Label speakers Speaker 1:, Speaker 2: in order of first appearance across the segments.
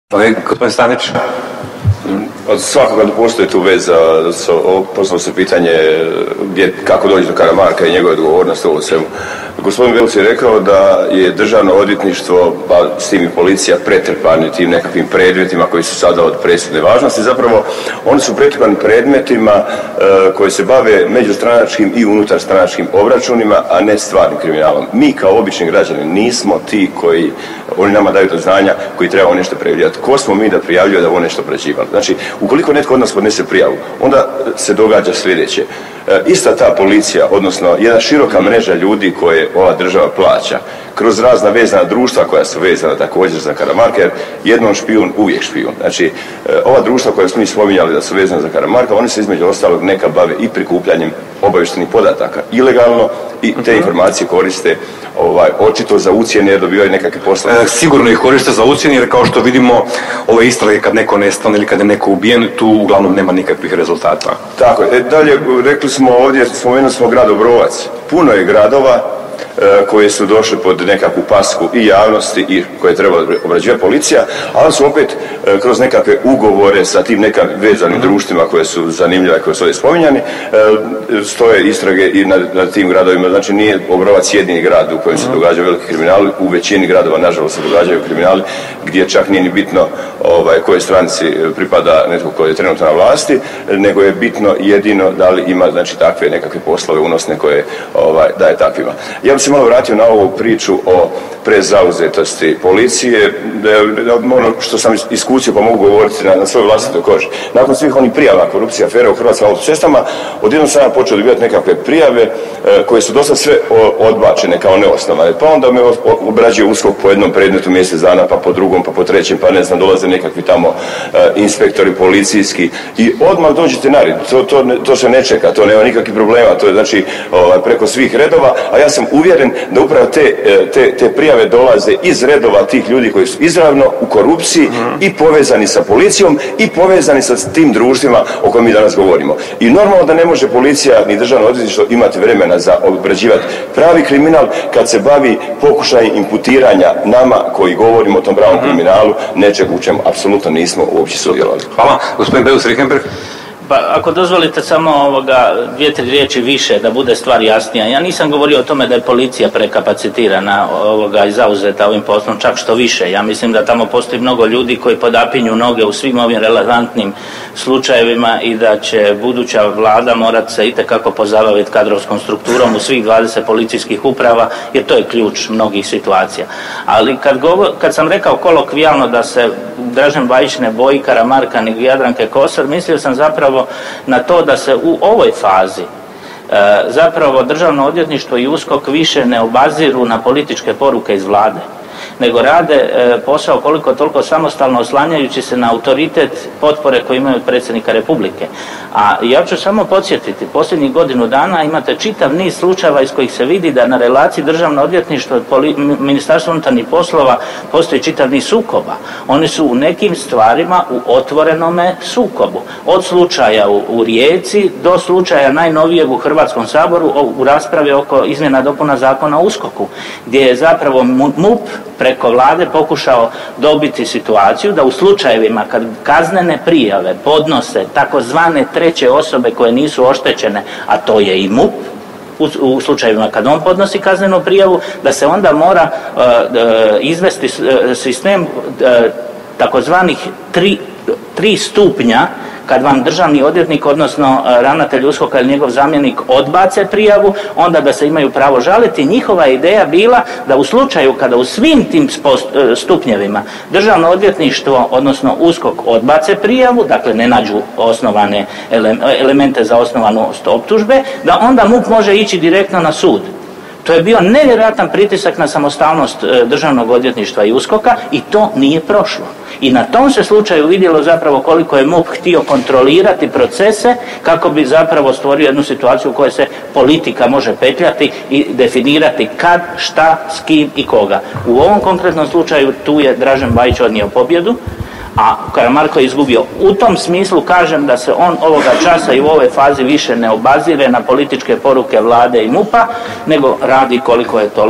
Speaker 1: Gospodin Stanić.
Speaker 2: Od svakoga da postoji tu veza, poslalo se pitanje kako doći do Karamarka i njegove odgovornosti u svemu. Gospodin Beus je rekao da je državno odvjetništvo, pa s tim i policija, pretrpani tim nekakvim predmetima koji su sada od presudne važnosti. Zapravo, oni su pretrpani predmetima koji se bave međustranačkim i unutarstranačkim obračunima, a ne stvarnim kriminalom. Mi kao obični građani nismo ti koji, oni nama daju do znanja, koji trebamo nešto prijavljivati. Ko smo mi da prijavljuje da ovo nešto obrađivali? Znači, ukoliko netko od nas podnese prijavu, onda se događa sljedeće. Ista ta policija, odnosno jedna široka mreža ljudi koje ova država plaća, kroz razna vezana društva koja su vezana također za Karamarka, jer jednom špijun, uvijek špijun. Znači, ova društva koja smo mi spominjali da su vezana za Karamarka, oni se između ostalog neka bave i prikupljanjem obavještajnih podataka ilegalno i te informacije koriste očito za ucjene jer dobivaju nekakve poslove.
Speaker 1: Sigurno ih koriste za ucjene jer kao što vidimo ove istrage kad neko nestane ili kad je neko ubijen, tu uglavnom nema nikakvih rezultata.
Speaker 2: Tako je. Dalje, rekli smo ovdje, spomenuli smo grad Obrovac. Puno je gradova koje su došle pod nekakvu pasku i javnosti i koje treba obrađivati policija, ali su opet kroz nekakve ugovore sa tim nekakvim vezanim društvima koje su zanimljive, koje su ovdje spominjani, stoje istrage i na tim gradovima. Znači nije Obrovac jedini grad u kojem se događaju veliki kriminali, u većini gradova nažalost se događaju kriminali gdje čak nije ni bitno kojoj stranci pripada netko koji je trenutno na vlasti, nego je bitno jedino da li ima znači takve nekakve poslove unosne koje daje takvima. Ja bih se malo vratio na ovu priču o prezauzetosti policije, ono što sam iskusio pa mogu govoriti na svojoj vlastitoj koži. Nakon svih onih prijava korupcije afere u Hrvatskim autocestama, odjednom sam ja počeo dobivati nekakve prijave koje su dosta sve odbačene kao neosnovane. Pa onda me obrađuje USKOK po jednom predmetu mjesec dana, pa po drugom, pa po trećem, pa ne znam, dolaze nekakvi tamo inspektori policijski i odmah dođete na red. To se ne čeka, to nema nikakvih problema, to je znači preko svih redova, a ja sam uvjeren da upravo te prijave dolaze iz redova tih ljudi koji su izravno u korupciji i povezani sa policijom i povezani sa tim društvima o kojima mi danas govorimo. I normalno da ne može policija ni državno odvjetništvo imati vremena za obrađivati pravi kriminal kad se bavi pokušaj imputiranja nama koji govorimo o tom pravom kriminalu, nečeg u čemu apsolutno nismo uopće sudjelovali.
Speaker 1: Hvala. Gospodin Beus-Richembergh.
Speaker 3: Pa ako dozvolite samo 2-3 riječi više da bude stvar jasnija. Ja nisam govorio o tome da je policija prekapacitirana i zauzeta ovim poslom, čak što više. Ja mislim da tamo postoji mnogo ljudi koji podapinju noge u svim ovim relevantnim slučajevima i da će buduća vlada morati se itekako pozabaviti kadrovskom strukturom u svih 20 policijskih uprava, jer to je ključ mnogih situacija. Ali kad sam rekao kolokvijalno da se Dražen Bajić ne boji Karamarka ni Jadranke Kosor, mislio sam zapravo na to da se u ovoj fazi zapravo Državno odvjetništvo i USKOK više ne obaziru na političke poruke iz vlade, nego rade posao koliko toliko samostalno oslanjajući se na autoritet potpore koje imaju od predsjednika Republike. A ja ću samo podsjetiti, posljednjih godinu dana imate čitav niz slučajeva iz kojih se vidi da na relaciji Državno odvjetništvo i Ministarstvo unutarnjih poslova postoji čitav niz sukoba. Oni su u nekim stvarima u otvorenome sukobu. Od slučaja u Rijeci do slučaja najnovijeg u Hrvatskom saboru u raspravi oko izmjena dopuna zakona o USKOK-u, gdje je zapravo MUP preko vlade pokušao dobiti situaciju da u slučajevima kad kaznene prijave podnose takozvane treće osobe koje nisu oštećene, a to je i MUP, u slučajevima kad on podnosi kaznenu prijavu, da se onda mora izvesti sistem takozvanih tri stupnja kad vam državni odvjetnik, odnosno ravnatelj USKOK-a ili njegov zamjenik odbace prijavu, onda da se imaju pravo žaliti. Njihova ideja bila da u slučaju kada u svim tim stupnjevima državno odvjetništvo, odnosno USKOK odbace prijavu, dakle ne nađu osnovane elemente za osnovanost optužbe, da onda MUP može ići direktno na sud. To je bio nevjerojatan pritisak na samostalnost Državnog odvjetništva i USKOK-a i to nije prošlo. I na tom se slučaju vidjelo zapravo koliko je MUP htio kontrolirati procese kako bi zapravo stvorio jednu situaciju u kojoj se politika može petljati i definirati kad, šta, s kim i koga. U ovom konkretnom slučaju tu je Dražen Bajić odnio pobjedu, a Karamarko je izgubio. U tom smislu kažem da se on ovoga časa i u ovoj fazi više ne obazire na političke poruke vlade i MUP-a, nego radi koliko je toliko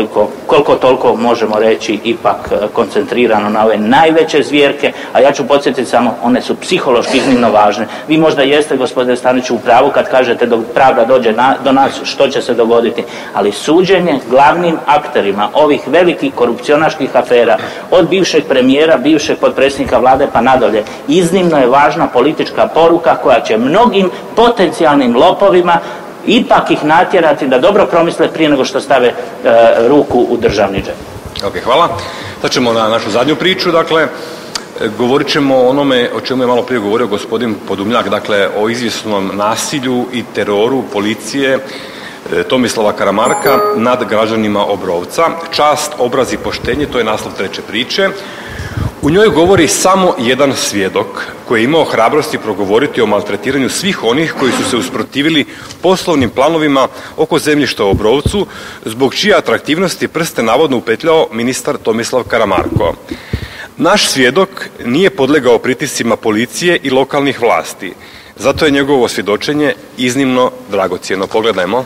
Speaker 3: koliko toliko možemo reći ipak koncentrirano na ove najveće zvjerke, a ja ću podsjetiti samo, one su psihološki iznimno važne. Vi možda jeste, gospodine Staniću, u pravu kad kažete dok pravda dođe do nas što će se dogoditi, ali suđenje glavnim akterima ovih velikih korupcionaških afera, od bivšeg premijera, bivšeg potpredsjednika vlade pa nadalje, iznimno je važna politička poruka koja će mnogim potencijalnim lopovima ipak ih natjerati da dobro promisle prije nego što stave ruku u državni džep.
Speaker 1: Ok, hvala. Sad ćemo na našu zadnju priču, dakle, govorit ćemo o onome o čemu je malo prije govorio gospodin Podumljak, dakle, o izvjesnom nasilju i teroru policije Tomislava Karamarka nad građanima Obrovca. Čast, obraz i poštenje, to je naslov treće priče. U njoj govori samo jedan svjedok koji je imao hrabrosti progovoriti o maltretiranju svih onih koji su se usprotivili poslovnim planovima oko zemljišta u Obrovcu, zbog čije atraktivnosti prste navodno upetljao ministar Tomislav Karamarko. Naš svjedok nije podlegao pritiscima policije i lokalnih vlasti, zato je njegovo svjedočenje iznimno dragocjeno. Pogledajmo.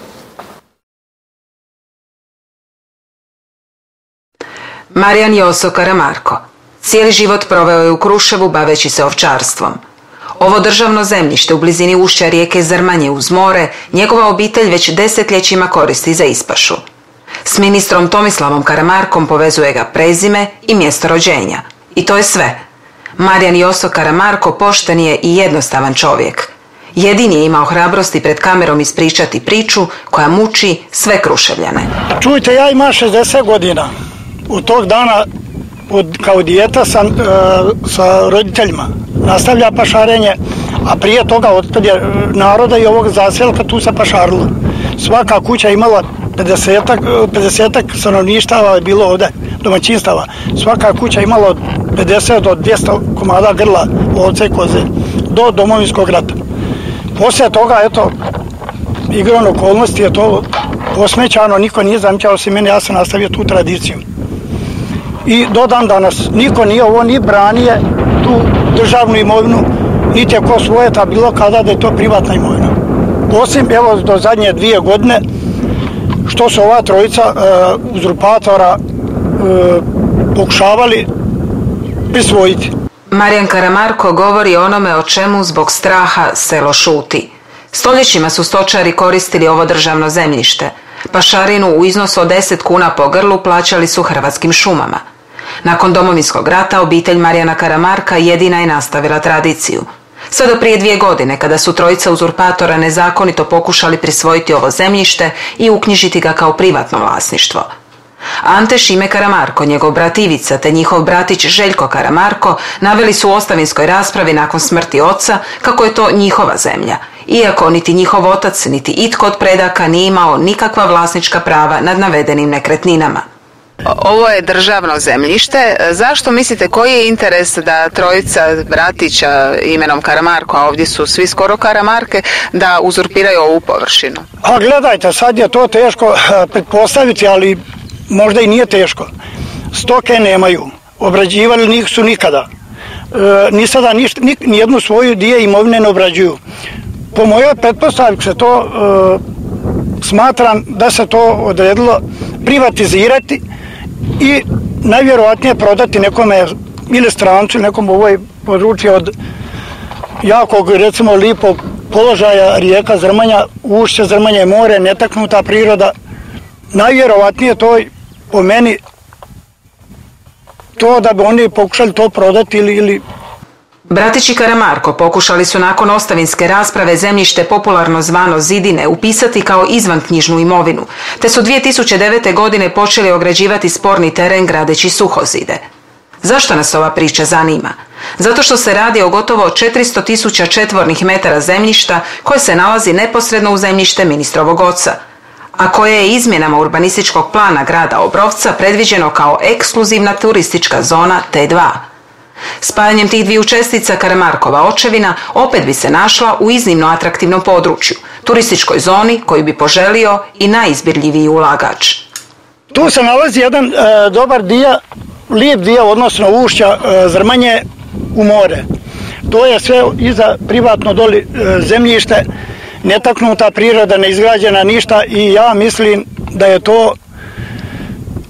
Speaker 4: Marijan Joso Karamarko cijeli život proveo je u Kruševu baveći se ovčarstvom. Ovo državno zemljište u blizini ušća rijeke Zrmanje uz more njegova obitelj već desetljećima koristi za ispašu. S ministrom Tomislavom Karamarkom povezuje ga prezime i mjesto rođenja. I to je sve. Marijan Joso Karamarko pošten je i jednostavan čovjek. Jedini je imao hrabrosti pred kamerom ispričati priču koja muči sve Kruševljane.
Speaker 5: Čujte, ja imam 60 godina. Od tog dana kao dijete sam sa roditeljima nastavlja pašarenje, a prije toga od je naroda i ovog zaselka tu se pašarilo. Svaka kuća imala 50 stanovništava je bilo ovdje, domaćinstava. Svaka kuća imala od 50 do 200 komada grla, ovce i koze, do Domovinskog rata. Poslije toga, eto, igrom okolnosti je to posmećano, niko nije zamčao se meni, ja sam nastavio tu tradiciju. I do dan danas niko nije ovo ni branije tu državnu imovinu, niti je ko svoje ta bilo kada da je to privatna imovina. Osim evo do zadnje 2 godine što su ova trojica uzurpatora pokušavali prisvojiti.
Speaker 4: Marijan Karamarko govori o onome o čemu zbog straha selo šuti. Stoljećima su stočari koristili ovo državno zemljište. Pašarinu u iznosu od 10 kuna po grlu plaćali su Hrvatskim šumama. Nakon Domovinskog rata obitelj Marijana Karamarka jedina je nastavila tradiciju. Sve do prije 2 godine kada su trojica uzurpatora nezakonito pokušali prisvojiti ovo zemljište i uknjižiti ga kao privatno vlasništvo. Ante Šime Karamarko, njegov brat Ivica te njihov bratić Željko Karamarko naveli su u ostavinskoj raspravi nakon smrti oca kako je to njihova zemlja, iako niti njihov otac niti itko od predaka nije imao nikakva vlasnička prava nad navedenim nekretninama. Ovo je državno zemljište. Zašto mislite, koji je interes da trojica bratića imenom Karamarko, a ovdje su svi skoro Karamarke, da uzurpiraju ovu površinu?
Speaker 5: A gledajte, sad je to teško pretpostaviti, ali možda i nije teško. Stoke nemaju, obrađivali nisu nikada. Ni sada nijednu svoju dio imovine ne obrađuju. Po mojoj pretpostavki se to smatram da se to odredilo privatizirati i najvjerojatnije prodati nekome ili strancu ili nekom ovoj području od jakog, recimo, lipog položaja rijeka Zrmanja, ušće Zrmanja i more, netaknuta priroda. Najvjerojatnije to po meni to da bi oni pokušali to prodati ili...
Speaker 4: Bratići Karamarko pokušali su nakon ostavinske rasprave zemljište popularno zvano Zidine upisati kao izvanknjižnu imovinu, te su 2009. godine počeli ograđivati sporni teren gradeći suhozide. Zašto nas ova priča zanima? Zato što se radi o gotovo 400.000 četvornih metara zemljišta koje se nalazi neposredno u zemljište ministrovog oca, a koje je izmjenama urbanističkog plana grada Obrovca predviđeno kao ekskluzivna turistička zona T2. Spajanjem tih dviju čestica Karamarkova očevina opet bi se našla u iznimno atraktivnom području, turističkoj zoni koju bi poželio i najizbirljiviji ulagač.
Speaker 5: Tu se nalazi jedan dobar dio, lijep dio odnosno ušća Zrmanje u more. To je sve iza privatno doli zemljište, netaknuta priroda, neizgrađena ništa i ja mislim da je to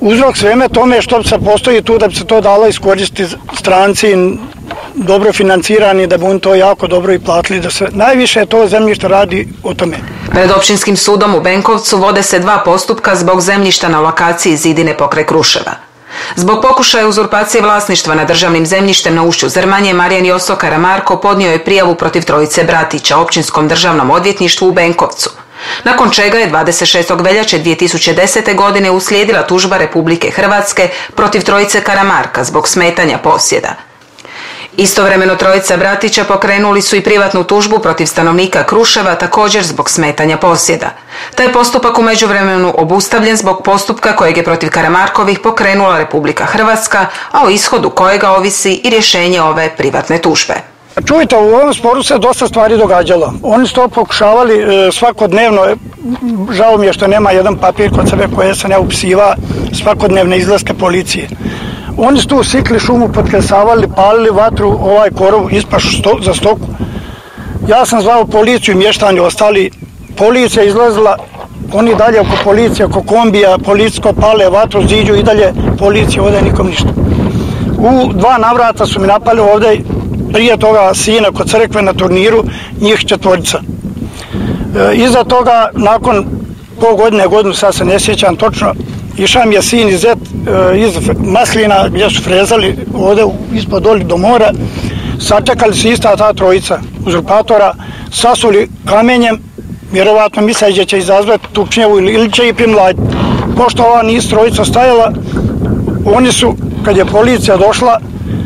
Speaker 5: uzrok sveme tome što se postoji tu da bi se to dalo iskoristiti stranci dobro financirani, da bi oni to jako dobro i platili, da se najviše to zemljište radi o tome.
Speaker 4: Pred općinskim sudom u Benkovcu vode se 2 postupka zbog zemljišta na lokaciji Zidine pokraj Kruševa. Zbog pokušaja uzurpacije vlasništva nad državnim zemljištem na ušću Zrmanje, Marijan Joso Karamarko podnio je prijavu protiv trojice Bratića Općinskom državnom odvjetništvu u Benkovcu, nakon čega je 26. veljače 2010. godine uslijedila tužba Republike Hrvatske protiv trojice Karamarka zbog smetanja posjeda. Istovremeno trojica Bratića pokrenuli su i privatnu tužbu protiv stanovnika Kruševa također zbog smetanja posjeda. Taj postupak u međuvremenu obustavljen zbog postupka kojeg je protiv Karamarkovih pokrenula Republika Hrvatska, a o ishodu kojega ovisi i rješenje ove privatne tužbe.
Speaker 5: Čujte, u ovom sporu se dosta stvari događalo. Oni su to pokušavali svakodnevno, žao mi je što nema jedan papir kod sebe koje se ne upisiva, svakodnevne izlaske policije. Oni su tu sikli šumu, potkresavali, palili vatru, korov ispaš za stoku. Ja sam zvao policiju, mještani ostali, policija izlazila, oni dalje oko policije, oko kombija, policijsko pale vatru, ziđu i dalje policija, ovdje nikom ništa. U 2 navrata su mi napali ovdje, prije toga sina kod crkve na turniru, njih 4. Iza toga, nakon pol godine, godinu, sad se ne sjećam točno, išao mi je sin iz Maslina gdje su frezali ovdje ispod doli do mora, sačekali su ista ta trojica uzurpatora, sasuli kamenjem, vjerovatno misleći da će izazvati tukšnjevu ili će ih primladiti. Pošto ova nisu trojica stajala, oni su, kad je policija došla,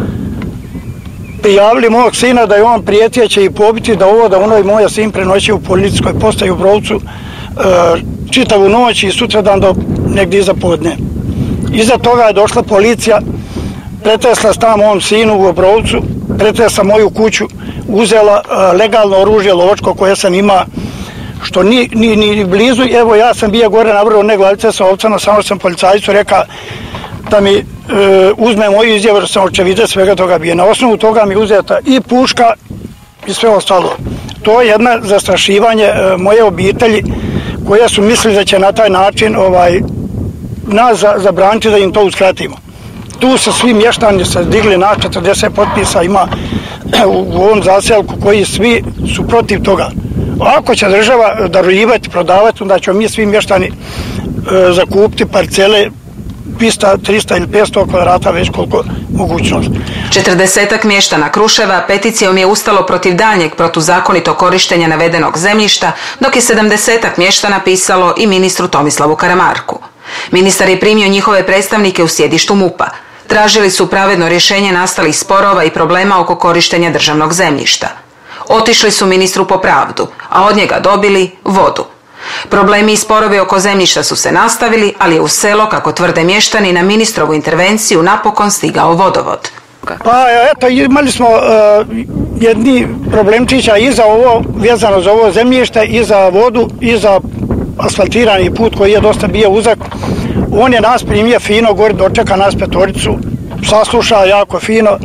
Speaker 5: prijavili mojeg sina da je on prijetio i pobiti, da ono i moj sin prenoći u policijskoj postaji u Obrovcu čitavu noć i sutradan do negdje iza podne. Iza toga je došla policija, pretresla stan mojom sinu u Obrovcu, pretresla moju kuću, uzela legalno oružje lovačko koje sam ima, što ni blizu. Evo, ja sam bio gore navrlo one glavice sa ovcama, samo sam policajcu rekao da mi uzme moju izjavu, da sam očevide svega toga bio. Na osnovu toga mi uzeta i puška i sve ostalo. To je jedna zastrašivanje moje obitelji koje su mislili da će na taj način nas zabraniti da im to uskratimo. Tu se svi mještani se digli na 40 potpisa ima u ovom zaselku koji svi su protiv toga. Ako će država darujivati, prodavati, onda ćemo mi svi mještani zakupiti parcele 200, 300 ili 500 kvadrata, već koliko mogućnost.
Speaker 4: 40-ak mještana Kruševa peticijom je ustalo protiv daljnjeg protuzakonitog korištenja navedenog zemljišta, dok je 70-ak mještana pisalo i ministru Tomislavu Karamarku. Ministar je primio njihove predstavnike u sjedištu MUP-a. Tražili su pravedno rješenje nastalih sporova i problema oko korištenja državnog zemljišta. Otišli su ministru po pravdu, a od njega dobili vodu. Problemi i sporovi oko zemljišta su se nastavili, ali je u selo, kako tvrde mještani, na ministrovu intervenciju napokon stigao vodovod.
Speaker 5: Pa eto, imali smo jedni problemčića i za ovo, vezano za ovo zemljište, i za vodu, i za asfaltirani put koji je dosta bio uzak. On je nas primio fino, gore dočeka nas 5, sasluša jako fino.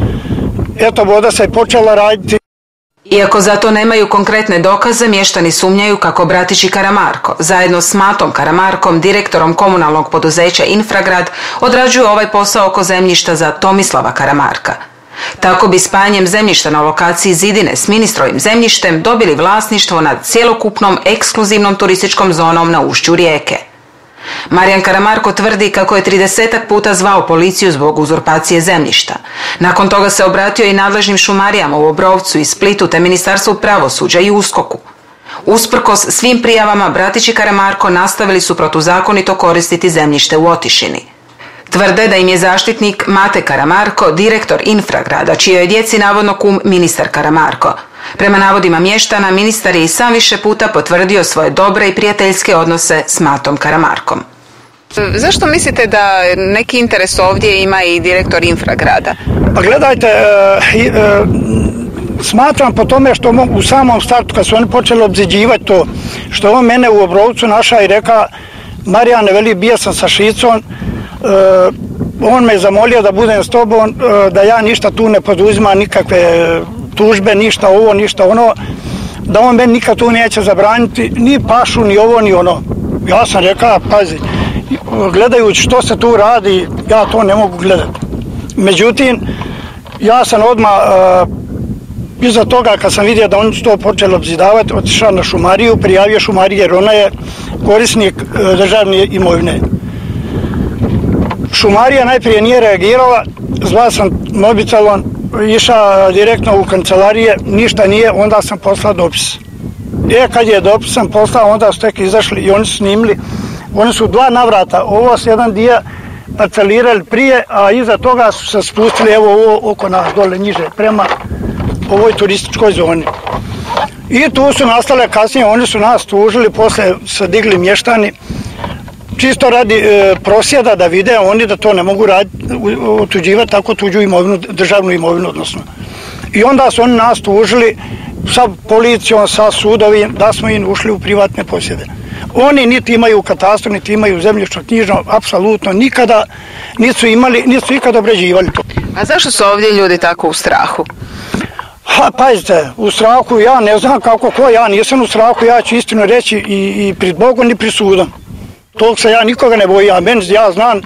Speaker 5: Eto, voda se je počela raditi.
Speaker 4: Iako za to nemaju konkretne dokaze, mještani sumnjaju kako Bratić i Karamarko, zajedno s Matom Karamarkom, direktorom komunalnog poduzeća Infragrad, odrađuju ovaj posao oko zemljišta za Tomislava Karamarka. Tako bi spajanjem zemljišta na lokaciji Zidine s ministrovim zemljištem dobili vlasništvo nad cjelokupnom ekskluzivnom turističkom zonom na ušću rijeke. Marijan Karamarko tvrdi kako je 30-ak puta zvao policiju zbog uzurpacije zemljišta. Nakon toga se obratio i nadležnim šumarijama u Obrovcu i Splitu te Ministarstvu pravosuđa i USKOK-u. Usprkos svim prijavama, Bratić i Karamarko nastavili su protuzakonito koristiti zemljište u Otišini. Tvrde da im je zaštitnik Mate Karamarko, direktor Infragrada, čijoj je djeci navodno kum ministar Karamarko. Prema navodima mještana, ministar je i sam više puta potvrdio svoje dobre i prijateljske odnose s Matom Karamarkom.
Speaker 6: Zašto mislite da neki interes ovdje ima i direktor Infragrada?
Speaker 5: Pa gledajte, smatram po tome što u samom startu, kad su oni počeli obziđivati to, što on mene u Obrovcu našao i reka, Marijane, veli, bio sam sa Šicom, on me zamolio da budem s tobom, da ja ništa tu ne poduzimam, nikakve tužbe, ništa ovo, ništa ono, da on meni nikad tu neće zabraniti ni pašu, ni ovo, ni ono. Ja sam rekao, pazi, gledajući što se tu radi, ja to ne mogu gledati. Međutim, ja sam odmah iza toga kad sam vidio da oni su to počeli obzidavati, otišao na šumariju, prijavio šumarije jer ona je korisnik državne imovine. Šumarija najprije nije reagirala, zvao sam mobitelom, išao direktno u kancelarije, ništa nije, onda sam poslao dopis. Kad je dopis sam poslao, onda su tek izašli i oni su snimili. Oni su 2 navrata, ovo se jedan dio parcelirali prije, a iza toga su se spustili evo oko nas dole niže, prema ovoj turističkoj zoni. I tu su nastale kasnije, oni su nas tužili, poslije se digli mještani, čisto radi prosjeda da vide oni da to ne mogu otuđivati tako tuđu imovinu, državnu imovinu odnosno. I onda su oni nas tužili sa policijom, sa sudovim, da smo im ušli u privatne posjede. Oni niti imaju katastru, niti imaju zemljišno-knjižno, apsolutno nikada nisu imali, nisu ikada obrađivali to.
Speaker 6: A zašto su ovdje ljudi tako u strahu?
Speaker 5: Pazite, u strahu ja ne znam kako ko, ja nisam u strahu, ja ću istinu reći i pred Bogom i pred sudom. Tog se ja nikoga ne bojim, ja znam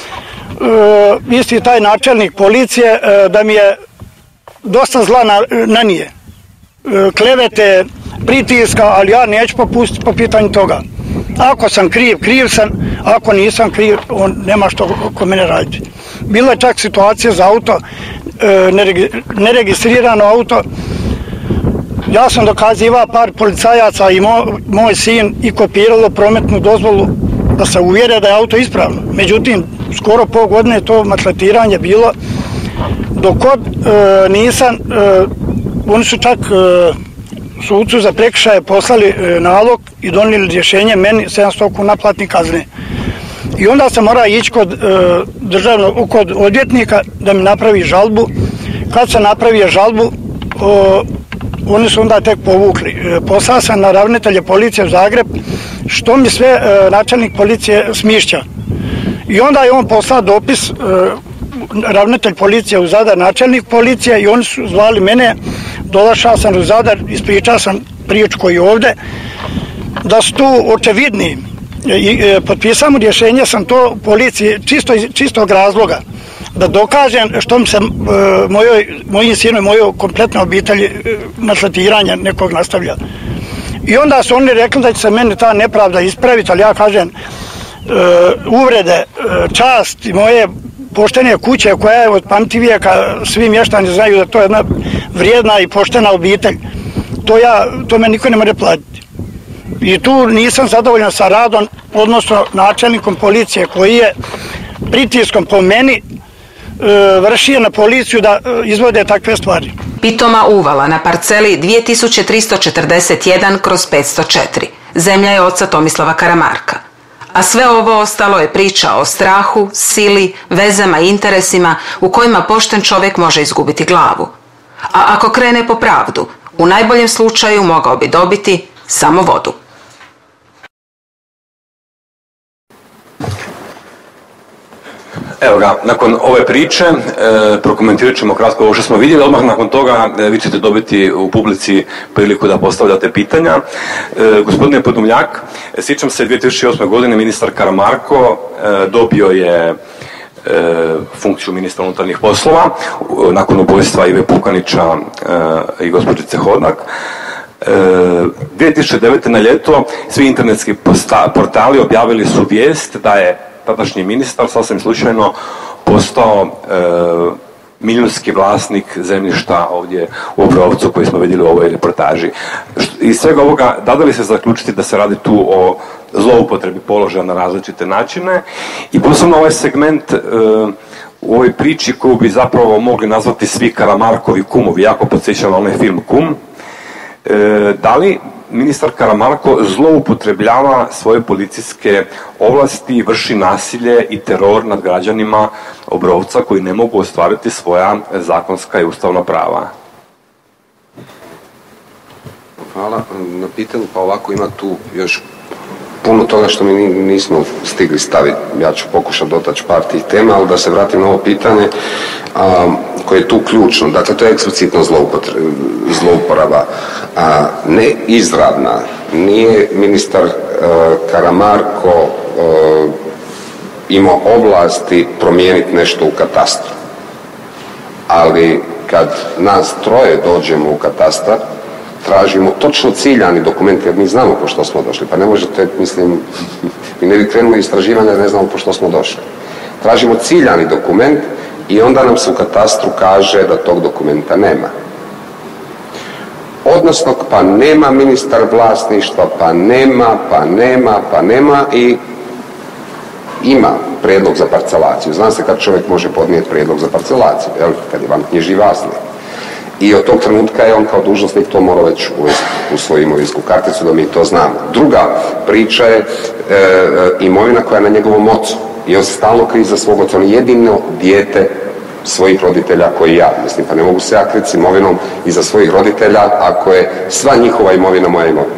Speaker 5: isti taj načelnik policije da mi je dosta zla nanije. Klevete, pritiska, ali ja neću popustiti po pitanju toga. Ako sam kriv, kriv sam, ako nisam kriv, on nema što ko mene raditi. Bila je čak situacija za auto, neregistrirano auto. Ja sam dokazivao par policajaca i moj sin i kopiralo prometnu dozvolu da se uvjere da je auto ispravno. Međutim, skoro pol godine to maltretiranje bilo. Dok nisam, oni su čak sucu za prekršaje poslali nalog i donijeli rješenje meni 700 kuna platne kazne. I onda sam morao ići kod odvjetnika da mi napravi žalbu. Kad sam napravio žalbu, oni su onda tek povukli. Poslao sam na ravnatelja policije u Zagreb, što mi sve načelnik policije smišća. I onda je on poslao dopis, ravnatelj policije u Zadar, načelnik policije, i oni su zvali mene, došao sam u Zadar, ispričao sam priču koju ovdje, da su tu očevidni. Potpisam rješenje sam to policiji čistog razloga, da dokažem što mi se mojim sinom i mojoj kompletnoj obitelji maltretiranja nekog nastavlja. I onda su oni rekli da će se meni ta nepravda ispraviti, ali ja kažem, uvrede, čast moje poštene kuće koja je od pamtivijeka, svi mještani znaju da to je jedna vrijedna i poštena obitelj. To me niko ne može platiti. I tu nisam zadovoljan sa radom, odnosno načelnikom policije koji je pritiskom po meni vršio na policiju da izvode takve stvari.
Speaker 4: Pitoma uvala na parceli 2341/504. Zemlja je oca Tomislava Karamarka. A sve ovo ostalo je priča o strahu, sili, vezama i interesima u kojima pošten čovjek može izgubiti glavu. A ako krene po pravdu, u najboljem slučaju mogao bi dobiti samo vodu.
Speaker 1: Evo ga, nakon ove priče prokomentirat ćemo kratko ovo što smo vidjeli, odmah nakon toga vi ćete dobiti u publici priliku da postavljate pitanja. Gospodine Podumljak, sjećam se 2008. godine ministar Karamarko dobio je funkciju ministra unutarnjih poslova nakon ubojstva Ive Pukanića i gospođice Hodak. 2009. na ljeto svi internetski portali objavili su vijest da je tadašnji ministar sasvim slučajno postao milijunski vlasnik zemljišta ovdje u Obrovcu koji smo vidjeli u ovoj reportaži. Iz svega ovoga dade li se zaključiti da se radi tu o zloupotrebi položaja na različite načine i posebno ovaj segment u ovoj priči koju bi zapravo mogli nazvati svi Karamarkovi kumovi, jako podsjeća na onaj film Kum. Da li ministar Karamarko zloupotrebljava svoje policijske ovlasti, vrši nasilje i teror nad građanima Obrovca koji ne mogu ostvariti svoja zakonska i ustavna prava?
Speaker 7: Hvala na pitanju. Pa ovako, ima tu još puno toga što mi nismo stigli staviti. Ja ću pokušati dotaći par tih tema, ali da se vratim na ovo pitanje koje je tu ključno. Dakle, to je eksplicitno zlouporaba. Ne izravna. Nije ministar Karamarko imao ovlasti promijeniti nešto u katastru. Ali kad nas troje dođemo u katastar, tražimo točno ciljani dokument, jer mi znamo po što smo došli. Pa ne možete, mislim, mi ne bi krenuli istraživanja jer ne znamo po što smo došli. Tražimo ciljani dokument i onda nam se u katastru kaže da tog dokumenta nema. Odnosno, pa nema ministar vlasništva, pa nema i ima prijedlog za parcelaciju. Zna se kad čovjek može podnijeti prijedlog za parcelaciju, jel? Kad je vanknjižni vlasnik. I od tog trenutka je on kao dužnosnik to morao već u svoju imovinsku karticu da mi to znamo. Druga priča je imovina koja je na njegovom ocu. I on se stalno krije za svog oca. On je jedino dijete svojih roditelja koji ja. Mislim, pa ne mogu se ja kriti s imovinom iza svojih roditelja ako je sva njihova imovina moja imovina.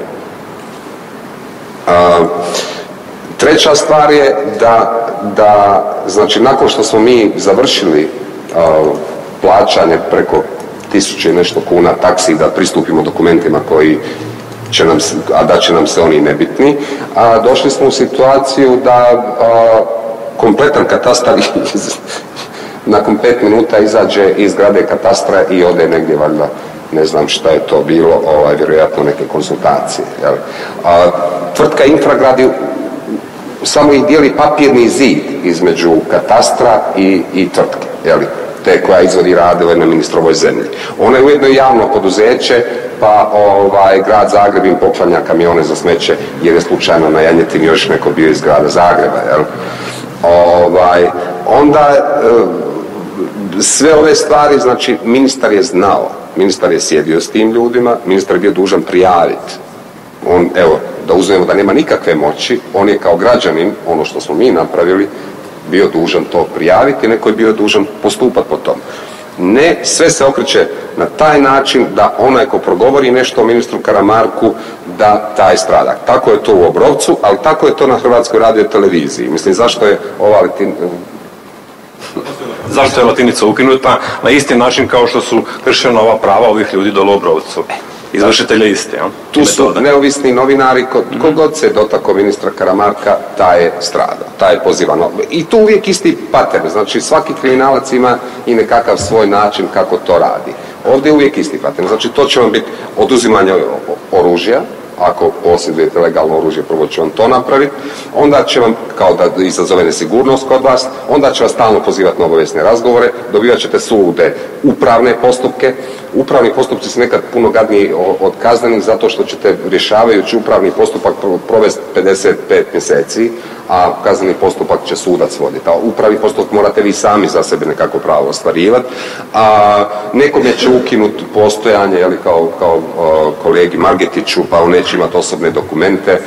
Speaker 7: Treća stvar je da znači, nakon što smo mi završili plaćanje preko 1000 i nešto kuna taksi da pristupimo dokumentima koji će nam se, a da će nam se oni nebitni, došli smo u situaciju da kompletan katastar nakon 5 minuta izađe iz zgrade katastra i ode negdje valjda, ne znam šta je to bilo, vjerojatno neke konsultacije. Jel? Tvrtka Infragrad samo ih dijeli papirni zid između katastra i tvrtke, jel? Te koja izvodi radove na ministrovoj zemlji. Ono je ujedno javno poduzeće, pa grad Zagreb im poklanja kamione za smeće jer je slučajno na Janjetini još neko bio iz grada Zagreba. Jel? Onda sve ove stvari, znači ministar je znao, ministar je sjedio s tim ljudima, ministar je bio dužan prijaviti. On, evo, da uzmemo da nema nikakve moći, on je kao građanin, ono što smo mi napravili, bio dužan to prijaviti, neko je bio dužan postupati po tom. Ne, sve se okreće na taj način da onaj ko progovori nešto o ministru Karamarku, da taj strada. Tako je to u Obrovcu, ali tako je to na Hrvatskoj radioteleviziji. Mislim, zašto je
Speaker 1: Zašto je Latinica ukinuta na isti način kao što su kršena ova prava ovih ljudi dole u Obrovcu? Izvršitelja iste, ja?
Speaker 7: Tu su neovisni novinari, kogod se dotakao ministra Karamarka, taj je stradao, taj je pozivan. I tu uvijek isti pattern, znači svaki kriminalac ima i nekakav svoj način kako to radi. Ovdje je uvijek isti pattern, znači to će vam biti oduzimanje oružja, ako posjedujete legalno oružje, prvo će vam to napraviti, onda će vam, kao da izazove nesigurnost kod vas, onda će vas stalno pozivati na obavijesne razgovore, dobivat ćete sude upravne postupke. Upravni postupci su nekad puno gadniji od kaznenih zato što ćete rješavajući upravni postupak provesti 55 mjeseci, a kazneni postupak će sudac voditi. A upravni postupak morate vi sami za sebe nekako pravo ostvarivati. A nekome će ukinuti postojanje, jeli, kao kolegi Margetiću, pa on neće imati osobne dokumente.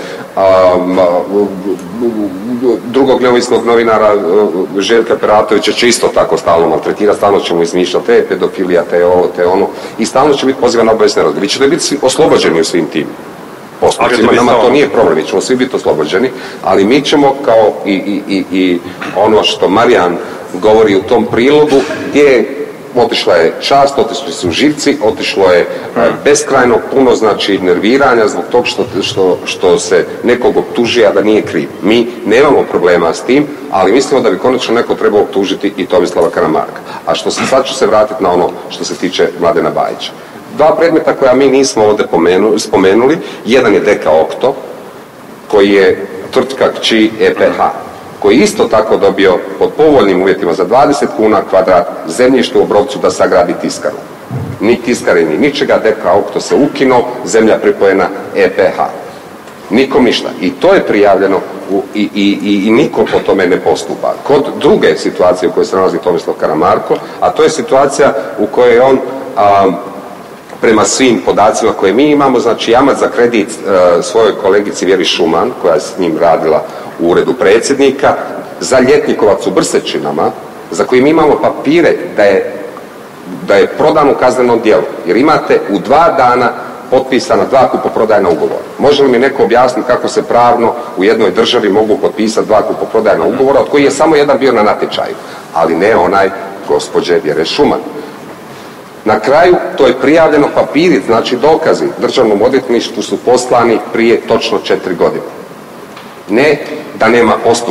Speaker 7: Drugog neovisnog novinara Željka Peratovića će isto tako stalno maltretirati, stalno će mu izmišljati te pedofilija, te ovo, te ono, i stalno će biti pozivan na obavijesne razgovore. Vi ćete biti oslobođeni u svim tim postupcima, nama to nije problem, mi ćemo svi biti oslobođeni, ali mi ćemo kao i ono što Marijan govori u tom prilogu, gdje otišla je čast, otišli su živci, otišlo je beskrajno puno, znači, nerviranja zbog tog što se nekog optužuje, a da nije kriv. Mi nemamo problema s tim, ali mislimo da bi konačno neko trebao optužiti i Tomislava Karamarka. A sad ću se vratiti na ono što se tiče Mladena Bajića. Dva predmeta koja mi nismo ovdje spomenuli, jedan je Deka Okto, koji je tvrtka kći EPH, koji isto tako dobio pod povoljnim uvjetima za 20 kuna kvadrat zemljište u Obrovcu da sagradi tiskaru. Ni tiskare, ni ničega, Deka Okto se ukinuo, zemlja pripojena EPH. Nikom ništa. I to je prijavljeno i niko po tome ne postupa. Kod druge situacije u kojoj se nalazi Tomislav Karamarko, a to je situacija u kojoj on prema svim podacima koje mi imamo, znači jamac za kredit svojoj kolegici Vjeri Šuman, koja je s njim radila u uredu predsjednika, za Ljetnikovac u Brsečinama, za koji mi imamo papire da je prodan u kaznenom djelu. Jer imate u 2 dana potpisana 2 kupoprodajna ugovora. Može li mi neko objasniti kako se pravno u jednoj državi mogu potpisati 2 kupoprodajna ugovora, od koji je samo jedan bio na natječaju, ali ne onaj gospođe Vjere Šuman. Na kraju, to je prijavljeno papiri, znači dokazi Državnom odvjetništvu su poslani prije točno 4 godine. Ne da nema postupka,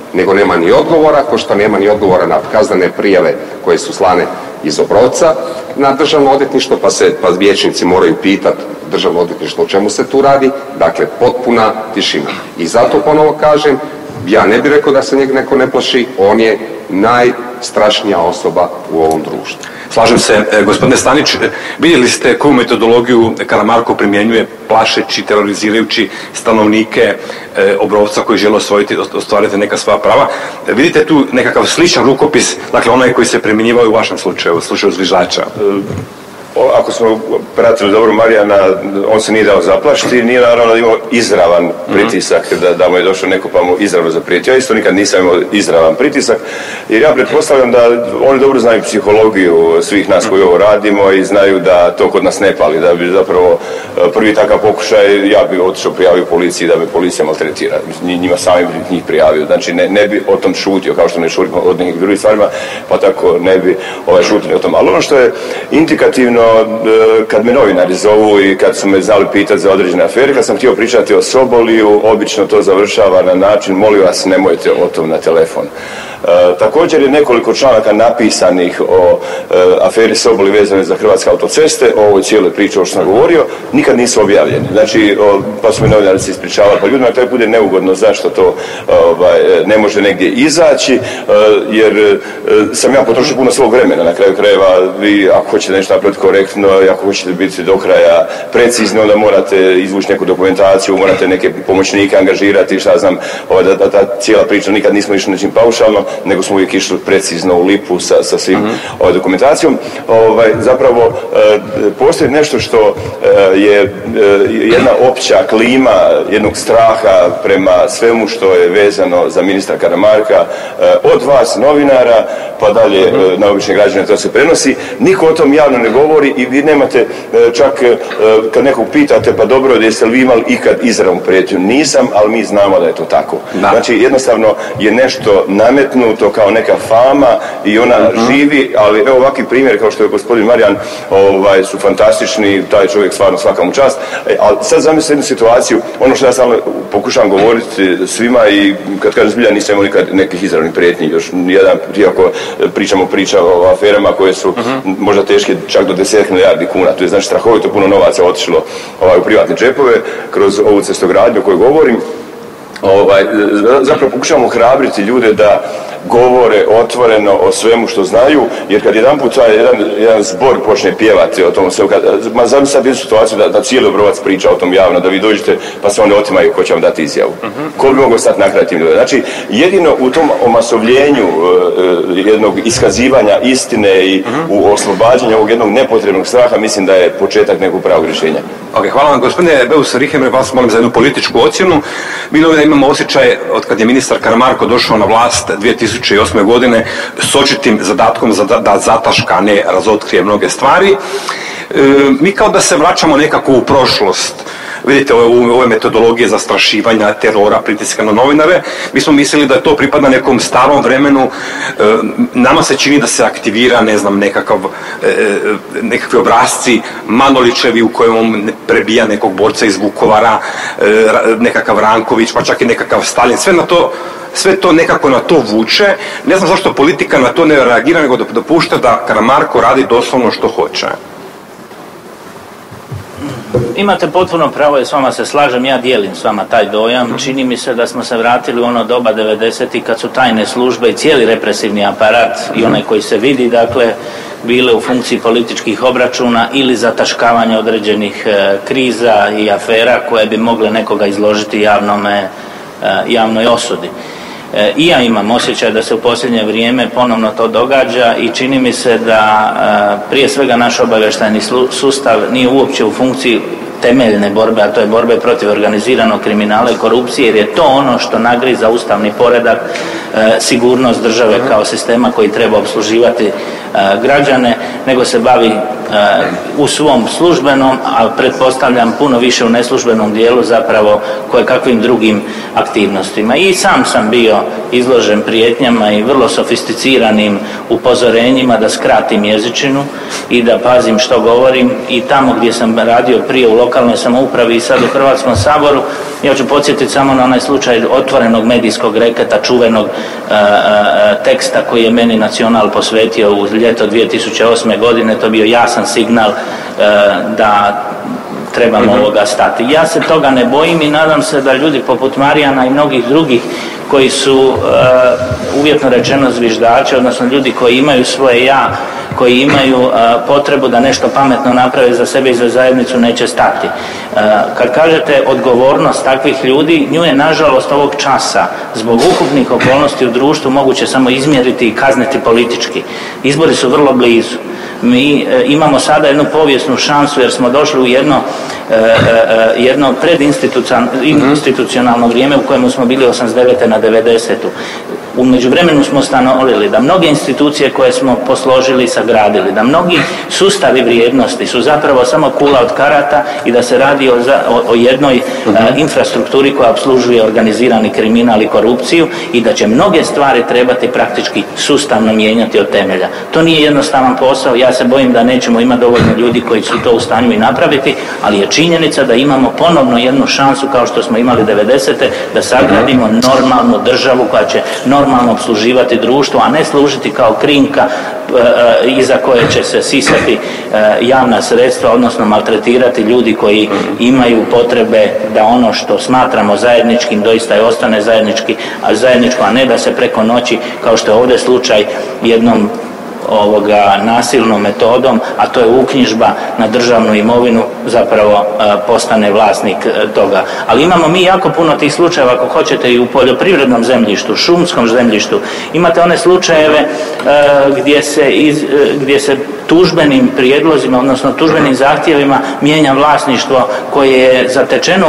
Speaker 7: nego nema ni odgovora, ko što nema ni odgovora na kaznene prijave koje su slane iz Obrovca na državno odvjetništvo, pa vijećnici moraju pitati državno odvjetništvo o čemu se tu radi. Dakle, potpuna tišina. I zato ponovo kažem, ja ne bih rekao da se njeg neko ne plaši, on je najstrašnija osoba u ovom društvu.
Speaker 1: Slažem se. Gospodine Stanić, vidjeli ste koju metodologiju Karamarko primjenjuje plašeći, terorizirajući stanovnike Obrovca koji žele ostvariti neka svoja prava. Vidite tu nekakav sličan rukopis, dakle onaj koji se primjenjivao u vašem slučaju, u slučaju zviždača?
Speaker 2: Ako smo pratili dobro Marijana, on se nije dao zaplašiti, nije naravno imao izravan pritisak da mu je došao neko pa mu izravno zaprijetio. Ja isto nikad nisam imao izravan pritisak, jer ja pretpostavljam da oni dobro znaju psihologiju svih nas koji ovo radimo i znaju da to kod nas ne pali, da bi zapravo prvi takav pokušaj ja bi otišao prijavio policiji da me policija maltretira. Njima sami bi njih prijavio, znači ne bi o tom šutio kao što ne šutim od nekih drugih stvarima, pa tako ne bi šutili o tom. Ali ono što je indikativno, kad me novinari zovu i kad su me znali pitati za određene afere, kad sam htio pričati o Soboliju, obično to završava na način molim vas nemojte o tom na telefon. Također je nekoliko članaka napisanih o aferi Soboli vezane za Hrvatske autoceste, o ovoj cijeloj priči o što sam govorio, nikad nisu objavljeni. Znači, pa su mi novinari se ispričavali, pa ljudima to bude neugodno zašto to ne može negdje izaći, jer sam ja potrošio puno svog vremena, na kraju krajeva vi ako hoćete nešto napraviti korektno i ako hoćete biti do kraja precizni, onda morate izvući neku dokumentaciju, morate neke pomoćnike angažirati, šta znam, da ta cijela priča nikad nismo išli nečim paušalno, nego smo uvijek išli precizno u lipu sa svim dokumentacijom. Zapravo postoji nešto što je jedna opća klima jednog straha prema svemu što je vezano za ministra Karamarka, od vas novinara pa dalje na obične građane to se prenosi. Niko o tom javno ne govori i vi nemate čak kad nekog pitate pa dobro jeste li vi imali ikad izravnu prijetnju? Nisam, ali mi znamo da je to tako. Znači jednostavno je nešto nametnuto kao neka fama i ona živi, ali evo ovakvi primjer kao što je gospodin Marijan su fantastični, taj čovjek stvarno svaka mu čast. Ali sad zamislite jednu situaciju, ono što ja samo pokušavam govoriti svima i kad kažem zbilja nisam imao nikad nekih izravnih prijetnji, još nijedan, iako pričamo o aferama koje su možda teške čak do 10 milijardi kuna, to je znači strahovito puno novaca otišlo u privatne džepove kroz ovu cestogradnju o kojoj govorim. Zapravo pokušavamo hrabriti ljude da govore otvoreno o svemu što znaju, jer kad jedan put jedan zbor počne pjevati o tom svemu, zamislite sad jednu situaciju da cijeli Obrovac priča o tom javno, da vi dođete pa se onda otimaju ko će vam dati izjavu. Ko bi mogao stati na kraj tim ljudima? Znači, jedino u tom omasovljenju jednog iskazivanja istine i u oslobađanju ovog jednog nepotrebnog straha, mislim da je početak nekog pravog rješenja.
Speaker 1: Ok, hvala vam. Gospodine Beus Richembergh, vas molim za jednu političku ocjenu. Mi novine imamo osjećaj, od kad je ministar Karamarko došao na vlast 2008. godine, s očitim zadatkom da zataška, a ne razotkrije mnoge stvari. Mi kao da se vraćamo nekako u prošlost. Vidite, ove metodologije zastrašivanja, terora, pritiska na novinare, mi smo mislili da to pripada nekom starom vremenu. Nama se čini da se aktivira, ne znam, nekakvi obrasci Manolićevi u kojem on prebija nekog borca iz Vukovara, nekakav Ranković, pa čak i nekakav Stalin, sve to nekako na to vuče. Ne znam zašto politika na to ne reagira, nego dopušta da Karamarko radi doslovno što hoće.
Speaker 3: Imate potpuno pravo i s vama se slažem, ja dijelim s vama taj dojam. Čini mi se da smo se vratili u ono doba 90-ih kad su tajne službe i cijeli represivni aparat i onaj koji se vidi, dakle, bile u funkciji političkih obračuna ili zataškavanja određenih kriza i afera koje bi mogle nekoga izložiti javnoj osudi. I ja imam osjećaj da se u posljednje vrijeme ponovno to događa i čini mi se da prije svega naš obavještajni sustav nije uopće u funkciji temeljne borbe, a to je borbe protiv organiziranog kriminala i korupcije, jer je to ono što nagriza ustavni poredak, sigurnost države kao sistema koji treba opsluživati građane, nego se bavi u svom službenom, a pretpostavljam puno više u neslužbenom dijelu zapravo kakvim drugim aktivnostima. I sam sam bio izložen prijetnjama i vrlo sofisticiranim upozorenjima da skratim jezičinu i da pazim što govorim, i tamo gdje sam radio prije u lokalnoj samoupravi i sad u Hrvatskom saboru. Ja ću podsjetiti samo na onaj slučaj otvorenog medijskog reketa, čuvenog teksta koji je meni Nacional posvetio u ljeto 2008. godine. To je bio jasan signal da trebamo ovoga stati. Ja se toga ne bojim i nadam se da ljudi poput Marijana i mnogih drugih koji su uvjetno rečeno zviždači, odnosno ljudi koji imaju svoje ja, koji imaju potrebu da nešto pametno naprave za sebe i za zajednicu, neće stati. Kad kažete odgovornost takvih ljudi, nju je nažalost ovog časa zbog ukupnih okolnosti u društvu moguće samo izmjeriti i kazniti politički. Izbori su vrlo blizu. Mi imamo sada jednu povijesnu šansu jer smo došli u jedno predinstitucionalno vrijeme u kojemu smo bili 89. na 90. U međuvremenu smo ustanovili da mnoge institucije koje smo posložili i sagradili, da mnogi sustavi vrijednosti su zapravo samo kula od karata i da se radi o jednoj infrastrukturi koja obslužuje organizirani kriminal i korupciju i da će mnoge stvari trebati praktički sustavno mijenjati od temelja. To nije jednostavan posao, ja se bojim da nećemo imati dovoljno ljudi koji su to u stanju i napraviti, ali je činjenica da imamo ponovno jednu šansu kao što smo imali 90. da sagradimo normalnu državu koja će normalno obsluživati društvo, a ne služiti kao krinka iza koje će se sisati javna sredstva, odnosno maltretirati ljudi koji imaju potrebe da ono što smatramo zajedničkim doista i ostane zajedničko, a ne da se preko noći, kao što je ovdje slučaj, jednom nasilnom metodom, a to je uknjižba na državnu imovinu, zapravo postane vlasnik toga. Ali imamo mi jako puno tih slučajeva, ako hoćete, i u poljoprivrednom zemljištu, šumskom zemljištu. Imate one slučajeve gdje se tužbenim prijedlozima, odnosno tužbenim zahtjevima mijenja vlasništvo koje je zatečeno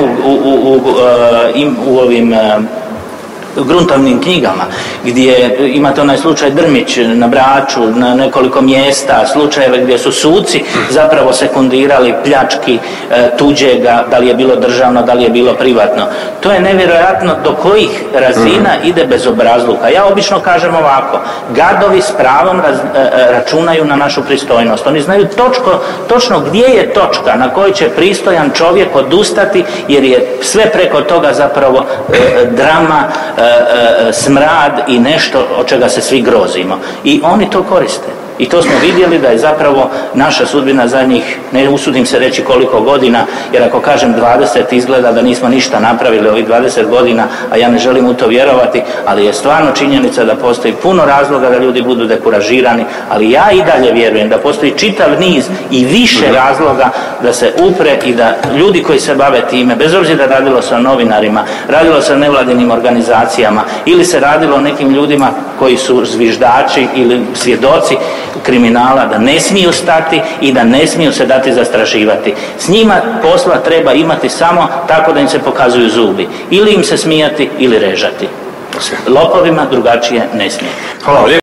Speaker 3: u ovim gruntovnim knjigama, gdje imate onaj slučaj Drmić na Braču, na nekoliko mjesta, slučajeve gdje su suci zapravo sekundirali pljački tuđega, da li je bilo državno, da li je bilo privatno. To je nevjerojatno do kojih razina ide bezobrazluka. Ja obično kažem ovako, gadovi s pravom računaju na našu pristojnost. Oni znaju točno gdje je točka na kojoj će pristojan čovjek odustati, jer je sve preko toga zapravo drama, smrad i nešto od čega se svi grozimo. I oni to koriste. I to smo vidjeli da je zapravo naša sudbina zadnjih, ne usudim se reći koliko godina, jer ako kažem 20 izgleda da nismo ništa napravili ovih 20 godina, a ja ne želim u to vjerovati, ali je stvarno činjenica da postoji puno razloga da ljudi budu dekuražirani, ali ja i dalje vjerujem da postoji čitav niz i više razloga da se upre i da ljudi koji se bave time, bez obzira radilo se o novinarima, radilo se o nevladinim organizacijama ili se radilo o nekim ljudima koji su zviždači ili svjedoci kriminala, da ne smiju stati i da ne smiju se dati zastrašivati. S njima posla treba imati samo tako da im se pokazuju zubi. Ili im se smijati ili režati. Lopovima drugačije ne smije.
Speaker 1: Hvala.